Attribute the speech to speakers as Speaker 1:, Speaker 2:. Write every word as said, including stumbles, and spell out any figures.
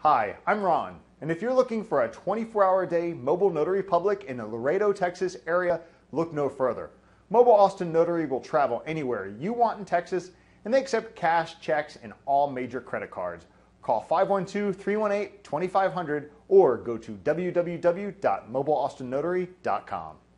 Speaker 1: Hi, I'm Ron, and if you're looking for a twenty-four hour a day mobile notary public in the Laredo, Texas area, look no further. Mobile Austin Notary will travel anywhere you want in Texas, and they accept cash, checks, and all major credit cards. Call five one two, three one eight, two five zero zero or go to w w w dot mobile austin notary dot com.